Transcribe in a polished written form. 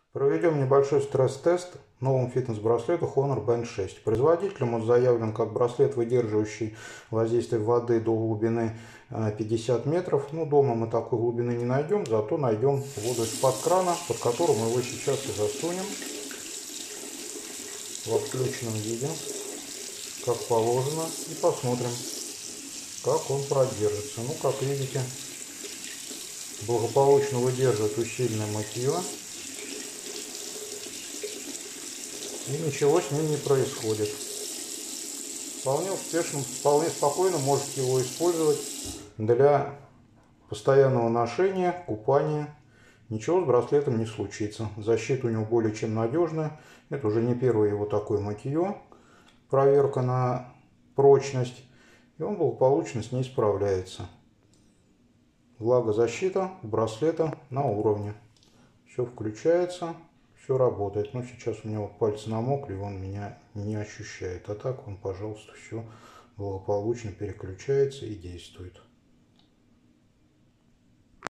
Проведем небольшой стресс-тест новому фитнес-браслету Honor Band 6. Производителем он заявлен как браслет, выдерживающий воздействие воды до глубины 50 метров. Ну, дома мы такой глубины не найдем, зато найдем воду из-под крана, под которую мы его сейчас и засунем в отключенном виде, как положено, и посмотрим, как он продержится. Ну, как видите, благополучно выдерживает усиленное мытье. И ничего с ним не происходит. Вполне успешно, вполне спокойно можете его использовать для постоянного ношения, купания. Ничего с браслетом не случится. Защита у него более чем надежная. Это уже не первое его такое мытье. Проверка на прочность. И он благополучно с ней справляется. Влагозащита браслета на уровне. Все включается. Все работает. Но сейчас у него пальцы намокли, он меня не ощущает. А так он, пожалуйста, все благополучно переключается и действует.